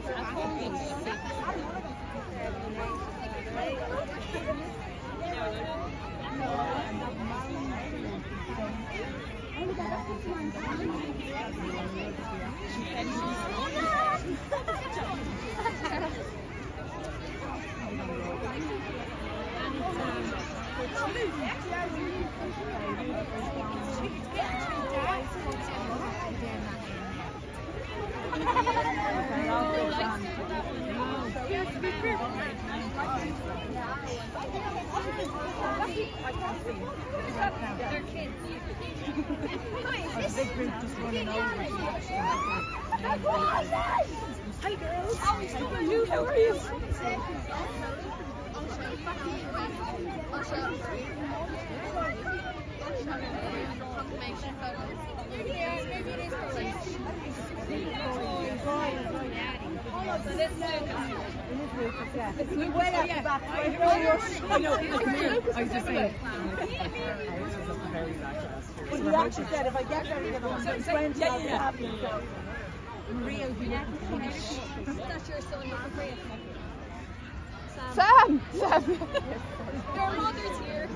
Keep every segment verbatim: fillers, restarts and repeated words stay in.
They're kids. A big group just running over. Hi girls. How are you? How are you? I'll show you. Confirmation photos. Maybe it is police. We went out the back. I know, come here. I was just saying. But he actually said if I get there to get one hundred twenty, I'll be happy. Maria would be looking for me. That's your son, not Maria. Sam! Sam! Your mother's here.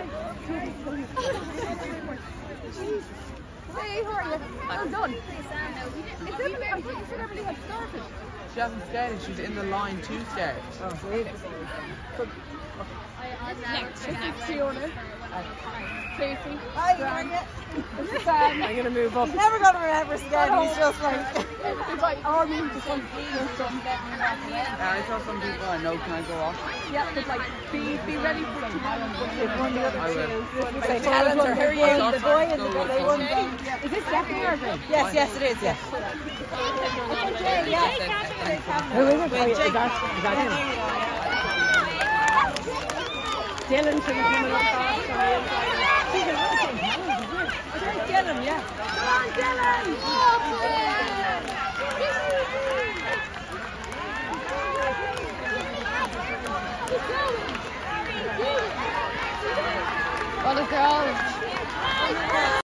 Hey, how are you? Well done. Sam, no, we didn't. It's Emily. I thought you said everybody had started. She hasn't started, she's in the line to start. Oh, sweet. Next, this is Fiona. Tracy. Hi, how are you? This is Sam. I'm going to move up. He's never going to remember us again. He's just like... It's like, oh, I mean, just one clean and stuff. Yeah, I saw some people I know, can I go off? Yeah, but like, be, be ready for tomorrow. If one of the other I will. two... Say, Helen or here you the boy and the girl, they won. Is this Stephanie or Greg? Yes, yes, it is, yes. Who is it? Wait, is that, is that him? Dylan should be coming up fast. Dylan, yeah. Come on, Dylan! Well, the girls.